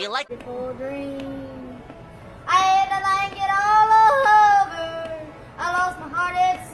feel like beautiful dream. I had to like it all over. I lost my heart at